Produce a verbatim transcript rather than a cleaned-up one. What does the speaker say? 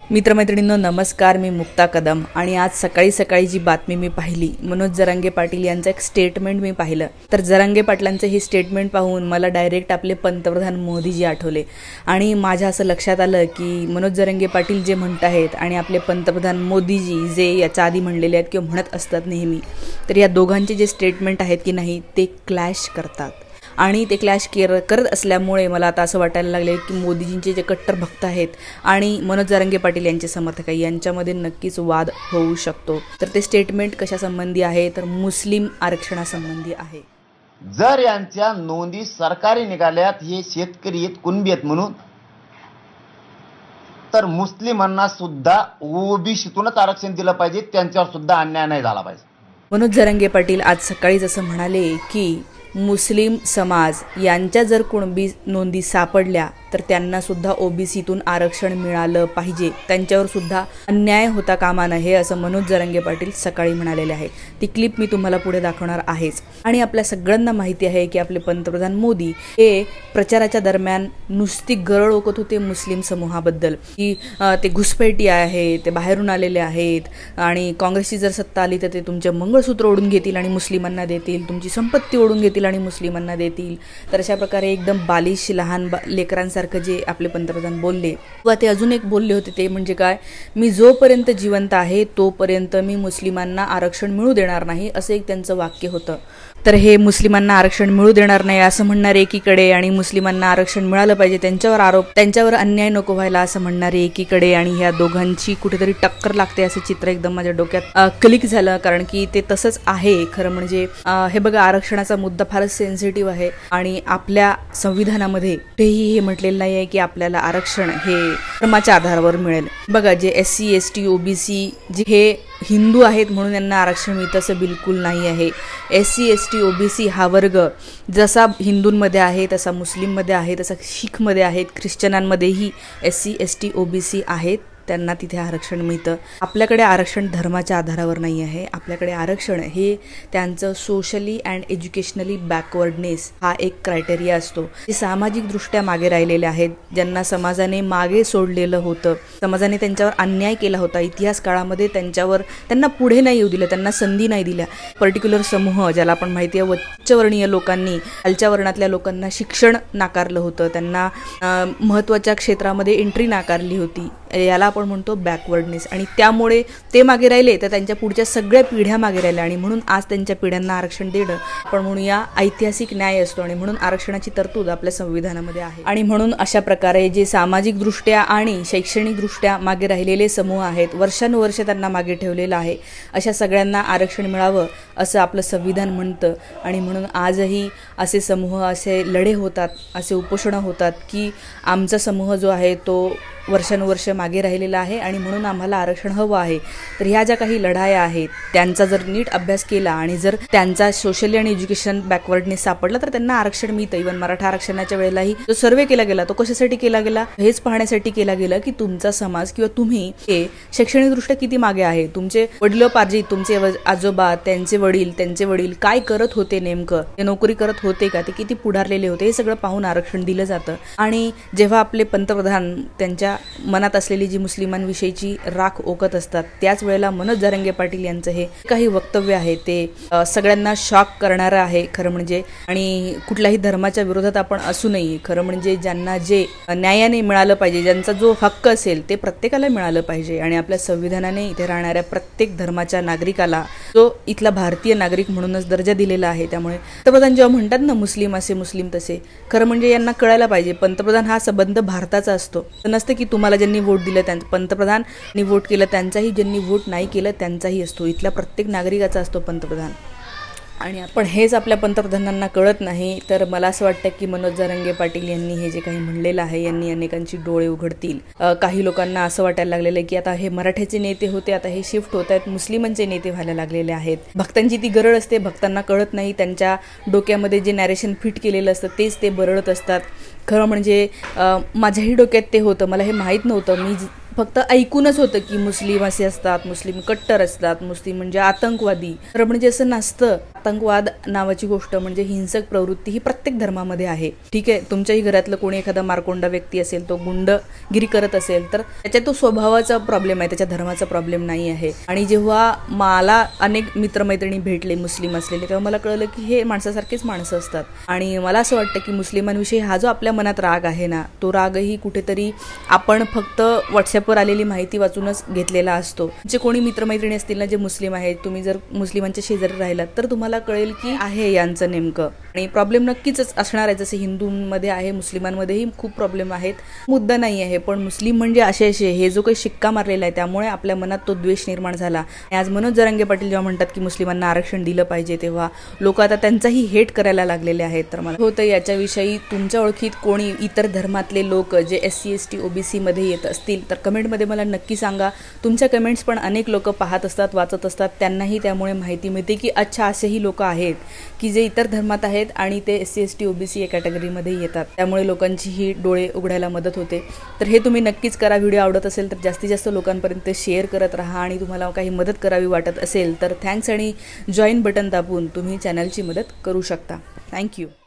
मित्रमैत्रिणींनो नमस्कार, मी मुक्ता कदम आणि आज सकाळी सकाळी जी बातमी मी पाहिली, मनोज जरांगे पाटील यांचं एक स्टेटमेंट मी पाहिलं तर जरांगे पाटलांचं हे स्टेटमेंट पाहून मला डायरेक्ट आपले पंतप्रधान मोदीजी आठवले आणि माझ्या असं लक्षात आलं की मनोज जरांगे पाटील जे म्हणत आहेत आणि आपले पंतप्रधान मोदीजी जे याच्या आधी म्हणलेले आहेत किंवा म्हणत असतात नेहमी, तर या दोघांचे जे स्टेटमेंट आहेत की नाही ते क्लॅश करतात आणि ते क्लॅश केअर करत असल्यामुळे मला आता असं वाटायला लागले की मोदीजींचे जे कट्टर भक्त आहेत आणि मनोज जरांगे पाटील यांचे समर्थक आहे यांच्यामध्ये नक्कीच वाद होऊ शकतो। तर ते स्टेटमेंट कशासंबंधी आहे तर मुस्लिम आरक्षणासंबंधी आहे। जर यांच्या नोंदी सरकारी निघाल्यात हे शेतकरी आहेत, कुणबी आहेत म्हणून, तर मुस्लिमांना सुद्धा ओबीसीतूनच आरक्षण दिलं पाहिजे, त्यांच्यावर सुद्धा अन्याय नाही झाला पाहिजे। मनोज जरांगे पाटील आज सकाळीच असं म्हणाले की मुस्लिम समाज यांच्या जर कुणबी नोंदी सापडल्या तर त्यांना सुद्धा ओबीसीतून आरक्षण मिळालं पाहिजे, त्यांच्यावर सुद्धा अन्याय होता कामा नये असं मनोज जरांगे पाटील सकाळी म्हणालेले आहे। ती क्लिप मी तुम्हाला पुढे दाखवणार आहेच। आणि आपल्या सगळ्यांना माहिती आहे की आपले पंतप्रधान मोदी हे प्रचाराच्या दरम्यान नुसती गरळ ओकत होते मुस्लिम समूहाबद्दल की ते घुसपैठी आहे, ते बाहेरून आलेले आहेत आणि काँग्रेसची जर सत्ता आली तर ते तुमचे मंगळसूत्र ओढून घेतील आणि मुस्लिमांना देतील, तुमची संपत्ती ओढून घेतील आणि मुस्लिमांना देतील। तर अशा प्रकारे एकदम बालिश लहान लेकरांसारखं जे आपले पंतप्रधान बोलले व ते अजून एक बोलले होते ते म्हणजे काय, मी जोपर्यंत जिवंत आहे तोपर्यंत मी मुस्लिमांना आरक्षण मिळू देणार नाही, असं एक त्यांचं वाक्य होतं। तर हे मुस्लिमांना आरक्षण मिळू देणार नाही असं म्हणणारे एकीकडे आणि मुस्लिमांना आरक्षण मिळालं पाहिजे त्यांच्यावर आरोप त्यांच्यावर अन्याय नको व्हायला असं म्हणणारे एकीकडे, आणि ह्या दोघांची कुठेतरी टक्कर लागते असं चित्र एकदम माझ्या डोक्यात क्लिक झालं, कारण की ते तसंच आहे खरं म्हणजे। हे बघा, आरक्षणाचा मुद्दा फारच सेन्सिटिव्ह आहे आणि आपल्या संविधानामध्ये कुठेही हे म्हटलेलं नाही आहे की आपल्याला आरक्षण हे धर्माच्या आधारावर मिळेल। बघा, जे S C S T OBC जे हे हिंदू आहेत म्हणून यांना आरक्षण मिळतं असं बिलकुल नाही आहे। S C S T OBC हा वर्ग जसा हिंदूंमध्ये आहे तसा मुस्लिममध्ये आहे, तसा शीखमध्ये आहेत, ख्रिश्चनांमध्येही S C S T OBC आहेत, त्यांना तिथे आरक्षण मिळतं। आपल्याकडे आरक्षण धर्माच्या आधारावर नाही आहे, आपल्याकडे आरक्षण हे त्यांचं सोशली अँड एज्युकेशनली बॅकवर्डनेस हा एक क्रायटेरिया असतो। जे सामाजिकदृष्ट्या मागे राहिलेले आहेत, ज्यांना समाजाने मागे सोडलेलं होतं, समाजाने त्यांच्यावर अन्याय केला होता, इतिहास काळामध्ये त्यांच्यावर त्यांना पुढे नाही येऊ दिलं, त्यांना संधी नाही दिल्या। पर्टिक्युलर समूह ज्याला आपण माहिती आहे उच्चवर्णीय लोकांनी खालच्या वर्णातल्या लोकांना शिक्षण नाकारलं होतं, त्यांना महत्त्वाच्या क्षेत्रामध्ये एंट्री नाकारली होती, याला आपण म्हणतो बॅकवर्डनेस। आणि त्यामुळे ते मागे राहिले तर त्यांच्या पुढच्या सगळ्या पिढ्या मागे राहिल्या आणि म्हणून आज त्यांच्या पिढ्यांना आरक्षण देणं आपण म्हणूया ऐतिहासिक न्याय असतो आणि म्हणून आरक्षणाची तरतूद आपल्या संविधानामध्ये आहे। आणि म्हणून अशा प्रकारे जे सामाजिकदृष्ट्या आणि शैक्षणिकदृष्ट्या मागे राहिलेले समूह आहेत, वर्षानुवर्ष त्यांना मागे ठेवलेलं आहे, अशा सगळ्यांना आरक्षण मिळावं असं आपलं संविधान म्हणतं। आणि म्हणून आजही असे समूह, असे लढे होतात, असे उपोषणं होतात की आमचा समूह जो आहे तो वर्षानुवर्ष मागे राहिलेला आहे आणि म्हणून आम्हाला आरक्षण हवं आहे। तर ह्या ज्या काही लढाया आहेत त्यांचा जर नीट अभ्यास केला आणि जर त्यांचा सोशली आणि एज्युकेशन बॅकवर्डनेस सापडला तर त्यांना आरक्षण मिळतं। इव्हन मराठा आरक्षणाच्या वेळेलाही जो सर्वे केला गेला तो कशासाठी केला गेला, हेच पाहण्यासाठी केला गेला की तुमचा समाज किंवा तुम्ही हे शैक्षणिकदृष्ट्या किती मागे आहे, तुमचे वडिलोपार्जित, तुमचे आजोबा, त्यांचे वडील, त्यांचे वडील काय करत होते, नेमकं ते नोकरी करत होते का, ते किती पुढारलेले होते, हे सगळं पाहून आरक्षण दिलं जातं। आणि जेव्हा आपले पंतप्रधान त्यांच्या मनात असलेली जी मुस्लिमांविषयीची राख ओकत असतात त्याच वेळेला मनोज जरांगे पाटील यांचं हे काही वक्तव्य आहे ते सगळ्यांना शॉक करणारं आहे खरं म्हणजे। आणि कुठल्याही धर्माच्या विरोधात आपण असू नये, खरं म्हणजे ज्यांना जे न्यायाने मिळालं पाहिजे, ज्यांचा जो हक्क असेल ते प्रत्येकाला मिळालं पाहिजे आणि आपल्या संविधानाने इथे राहणाऱ्या प्रत्येक धर्माच्या नागरिकाला जो इथला भारतीय नागरिक म्हणूनच दर्जा दिलेला आहे। त्यामुळे पंतप्रधान जेव्हा म्हणतात ना मुस्लिम असे मुस्लिम तसे, खरं म्हणजे यांना कळायला पाहिजे पंतप्रधान हा संबंध भारताचा असतो, नसतं की तुम्हाला ज्यांनी वोट दिलं त्या पंतप्रधाननी वोट केलं त्यांचाही, ज्यांनी वोट नाही केलं त्यांचाही असतो, इथल्या प्रत्येक नागरिकाचा असतो पंतप्रधान। आणि आपण हेच आपल्या पंतप्रधानांना कळत नाही। तर मला असं वाटतं की मनोज जरांगे पाटील यांनी हे जे काही म्हणलेलं आहे यांनी अनेकांची डोळे उघडतील। काही लोकांना असं वाटायला लागलेलं आहे की आता हे मराठ्याचे नेते होते, आता हे शिफ्ट होत आहेत, मुस्लिमांचे नेते व्हायला लागलेले आहेत। भक्तांची ती गरळ असते, भक्तांना कळत नाही, त्यांच्या डोक्यामध्ये जे नॅरेशन फिट केलेलं असतं तेच ते बरळत असतात। खरं म्हणजे माझ्याही डोक्यात ते होतं, मला हे माहीत नव्हतं, मी फक्त ऐकूनच होतं की मुस्लिम असे असतात, मुस्लिम कट्टर असतात, मुस्लिम म्हणजे आतंकवादी, खरं म्हणजे असं नसतं। आतंकवाद नावाची गोष्ट म्हणजे हिंसक प्रवृत्ती ही प्रत्येक धर्मामध्ये आहे. ठीक आहे, तुमच्याही घरातलं कोणी एखादा मारकोंडा व्यक्ती असेल, तो गुंडगिरी करत असेल तर त्याच्या तो स्वभावाचा प्रॉब्लेम आहे, त्याच्या धर्माचा प्रॉब्लेम नाही आहे. आणि जेव्हा मला अनेक मित्रमैत्रिणी भेटले मुस्लिम असलेले, तेव्हा मला कळलं की हे माणसासारखेच माणसं असतात. आणि मला असं वाटतं की मुस्लिमांविषयी हा जो आपल्या मनात राग आहे ना, तो रागही कुठेतरी आपण फक्त व्हॉट्सअपवर आलेली माहिती वाचूनच घेतलेला असतो. जे कोणी मित्रमैत्रिणी असतील ना जे मुस्लिम आहेत, तुम्ही जर मुस्लिमांच्या शेजारी राहिलात तर तुम्हाला कळेल की आहे यांचं नेमकं. आणि प्रॉब्लेम नक्कीच असणार आहे, जसे हिंदूंमध्ये आहे, मुस्लिमांमध्येही खूप प्रॉब्लेम आहेत. मुद्दा नाही आहे, पण मुस्लिम म्हणजे असे असे हे जो काही शिक्का मारलेला आहे त्यामुळे आपल्या मनात तो द्वेष निर्माण झाला. आज मनोज जरांगे पाटील जेव्हा म्हणतात की मुस्लिमांना आरक्षण दिलं पाहिजे, तेव्हा लोक आता त्यांचाही हेट करायला लागलेले आहेत. तर मला होतं याच्याविषयी तुमच्या ओळखीत कोणी इतर धर्मातले लोक जे S C S T OBC मध्ये येत असतील तर कमेंटमध्ये मला नक्की सांगा. तुमच्या कमेंट्स पण अनेक लोक पाहत असतात, वाचत असतात, त्यांनाही त्यामुळे माहिती मिळते की अच्छा असेही लोक आहेत की जे इतर धर्मात आहेत आणि ते S C S T OBC या कॅटेगरीमध्ये येतात. त्यामुळे लोकांचीही डोळे उघडायला मदत होते. तर हे तुम्ही नक्कीच करा. व्हिडिओ आवडत असेल तर जास्तीत जास्त लोकांपर्यंत शेअर करत राहा. आणि तुम्हाला काही मदत करावी वाटत असेल तर थँक्स आणि जॉईन बटन दाबून तुम्ही चॅनलची मदत करू शकता. थँक्यू.